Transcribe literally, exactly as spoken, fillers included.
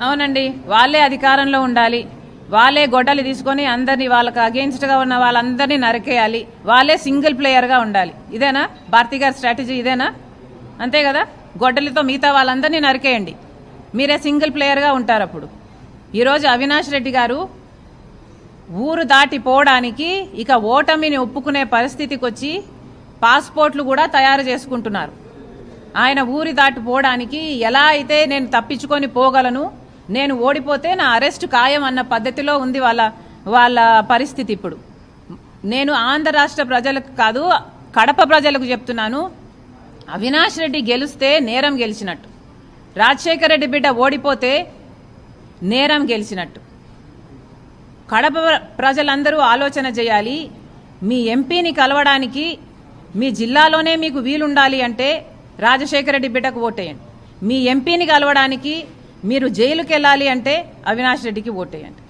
అవునండి, వాళ్ళే అధికారంలో ఉండాలి, వాళ్ళే గొడ్డలి తీసుకొని అందరినీ వాళ్ళకి అగెయిన్స్ట్ గా ఉన్న వాళ్ళందరినీ నరికేయాలి, వాళ్ళే సింగిల్ ప్లేయర్ గా ఉండాలి. ఇదేనా భారతి గారి స్ట్రాటజీ? ఇదేనా? అంతే కదా, గొడ్డలితో మిగతా వాళ్ళందరినీ నరికేయండి, మీరే సింగిల్ ప్లేయర్ గా ఉంటారు. అప్పుడు ఈరోజు అవినాష్ రెడ్డి గారు ఊరు దాటిపోవడానికి ఇక ఓటమిని ఒప్పుకునే పరిస్థితికి వచ్చి పాస్పోర్ట్లు కూడా తయారు చేసుకుంటున్నారు. ఆయన ఊరి దాటిపోవడానికి ఎలా అయితే నేను తప్పించుకొని పోగలను, నేను ఓడిపోతే నా అరెస్ట్ ఖాయం అన్న పద్ధతిలో ఉంది వాళ్ళ వాళ్ళ పరిస్థితి. ఇప్పుడు నేను ఆంధ్ర రాష్ట్ర ప్రజలకు కాదు, కడప ప్రజలకు చెప్తున్నాను, అవినాష్ రెడ్డి గెలిస్తే నేరం గెలిచినట్టు, రాజశేఖర రెడ్డి బిడ్డ ఓడిపోతే నేరం గెలిచినట్టు. కడప ప్రజలందరూ ఆలోచన చేయాలి. మీ ఎంపీని కలవడానికి మీ జిల్లాలోనే మీకు వీలుండాలి అంటే రాజశేఖర రెడ్డి బిడ్డకు ఓటేయండి. మీ ఎంపీని కలవడానికి మీరు జైలుకి వెళ్ళాలి అంటే అవినాష్ రెడ్డికి ఓటేయండి.